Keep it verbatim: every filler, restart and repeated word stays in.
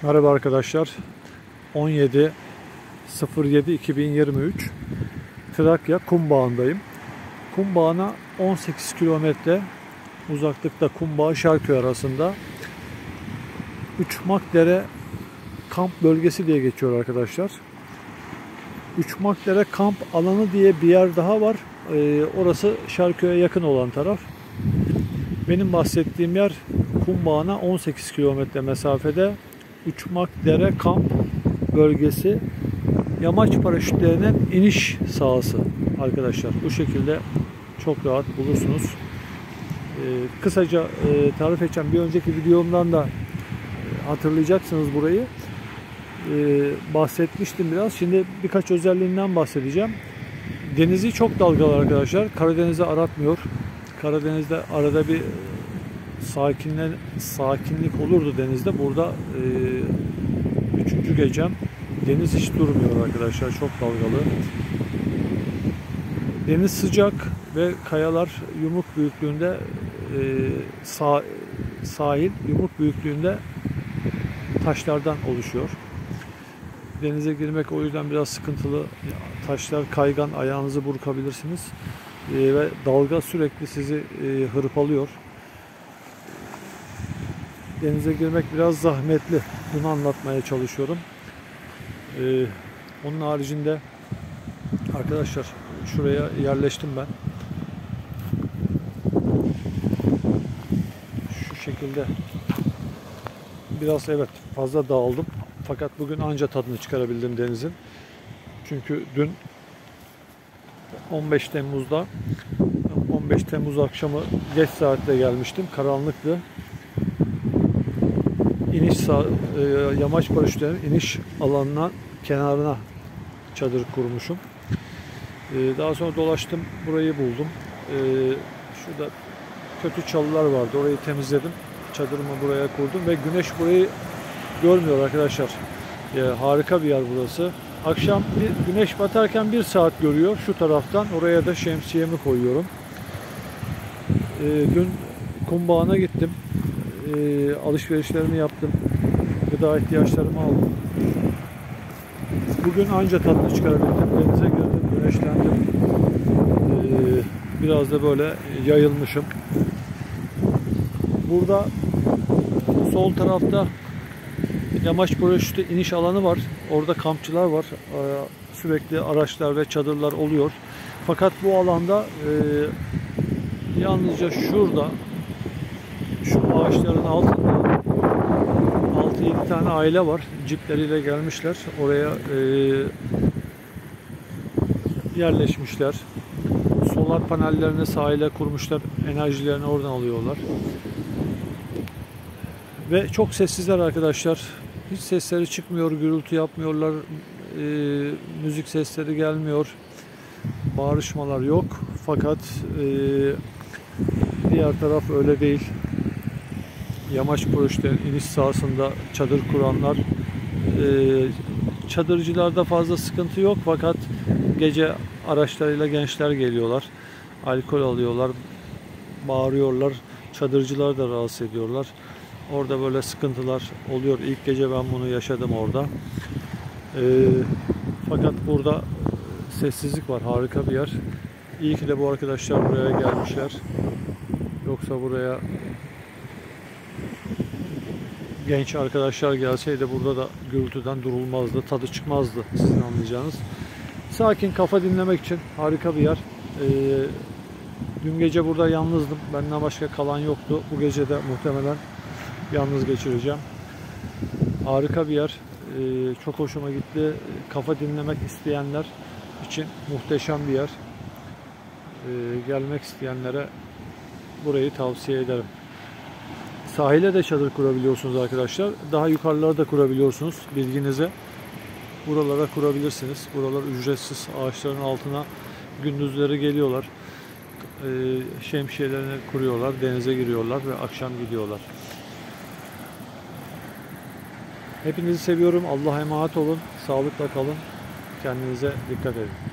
Merhaba arkadaşlar. on yedi yedi iki bin yirmi üç Trakya Kumbağı'ndayım. Kumbağı'na on sekiz kilometre uzaklıkta Kumbağ-Şarköy arasında Uçmakdere kamp bölgesi diye geçiyor arkadaşlar. Uçmakdere kamp alanı diye bir yer daha var. Ee, orası Şarköy'e yakın olan taraf. Benim bahsettiğim yer Kumbağı'na on sekiz kilometre mesafede Uçmakdere kamp bölgesi, yamaç paraşütlerinin iniş sahası arkadaşlar. Bu şekilde çok rahat bulursunuz. Ee, kısaca e, tarif edeceğim. Bir önceki videomdan da e, hatırlayacaksınız burayı. Ee, bahsetmiştim biraz. Şimdi birkaç özelliğinden bahsedeceğim. Denizi çok dalgalı arkadaşlar. Karadeniz'i aratmıyor. Karadeniz'de arada bir sakinle, sakinlik olurdu denizde. Burada e, üçüncü gecem deniz hiç durmuyor arkadaşlar. Çok dalgalı. Deniz sıcak ve kayalar yumruk büyüklüğünde, e, sah sahil yumruk büyüklüğünde taşlardan oluşuyor. Denize girmek o yüzden biraz sıkıntılı. Taşlar kaygan, ayağınızı burkabilirsiniz. E, ve dalga sürekli sizi e, hırpalıyor. Denize girmek biraz zahmetli. Bunu anlatmaya çalışıyorum. Ee, onun haricinde arkadaşlar şuraya yerleştim ben. Şu şekilde biraz evet fazla dağıldım. Fakat bugün anca tadını çıkarabildim denizin. Çünkü dün on beş Temmuz'da on beş Temmuz akşamı geç saatte gelmiştim. Karanlıktı. İniş sağ, e, yamaç paraşütlerinin iniş alanına, kenarına çadır kurmuşum. E, daha sonra dolaştım, burayı buldum. E, şurada kötü çalılar vardı, orayı temizledim. Çadırımı buraya kurdum ve güneş burayı görmüyor arkadaşlar. E, harika bir yer burası. Akşam bir güneş batarken bir saat görüyor şu taraftan. Oraya da şemsiyemi koyuyorum. E, dün Kumbağı'na gittim. E, alışverişlerimi yaptım. Gıda ihtiyaçlarımı aldım. Bugün anca tadını çıkarabildim. Denize girdim, güneşlendim. E, biraz da böyle yayılmışım. Burada sol tarafta yamaç paraşütü iniş alanı var. Orada kampçılar var. E, sürekli araçlar ve çadırlar oluyor. Fakat bu alanda e, yalnızca şurada, şu ağaçların altında altı yedi tane aile var. Cipleriyle gelmişler. Oraya e, yerleşmişler. Solar panellerini sahile kurmuşlar. Enerjilerini oradan alıyorlar. Ve çok sessizler arkadaşlar. Hiç sesleri çıkmıyor. Gürültü yapmıyorlar. E, müzik sesleri gelmiyor. Bağırışmalar yok. Fakat e, diğer taraf öyle değil. Yamaç paraşütlerin iniş sahasında çadır kuranlar, e, çadırcılarda fazla sıkıntı yok fakat gece araçlarıyla gençler geliyorlar, alkol alıyorlar, bağırıyorlar, çadırcılar da rahatsız ediyorlar. Orada böyle sıkıntılar oluyor. İlk gece ben bunu yaşadım orada. E, fakat burada sessizlik var, harika bir yer. İyi ki de bu arkadaşlar buraya gelmişler. Yoksa buraya genç arkadaşlar gelseydi burada da gürültüden durulmazdı, tadı çıkmazdı sizin anlayacağınız. Sakin kafa dinlemek için harika bir yer. Ee, dün gece burada yalnızdım. Benden başka kalan yoktu. Bu gece de muhtemelen yalnız geçireceğim. Harika bir yer. Ee, çok hoşuma gitti. Kafa dinlemek isteyenler için muhteşem bir yer. Ee, gelmek isteyenlere burayı tavsiye ederim. Sahile de çadır kurabiliyorsunuz arkadaşlar. Daha yukarılara da kurabiliyorsunuz bilginize. Buralara kurabilirsiniz. Buralar ücretsiz. Ağaçların altına gündüzleri geliyorlar. Ee, şemsiyelerini kuruyorlar. Denize giriyorlar ve akşam gidiyorlar. Hepinizi seviyorum. Allah'a emanet olun. Sağlıkla kalın. Kendinize dikkat edin.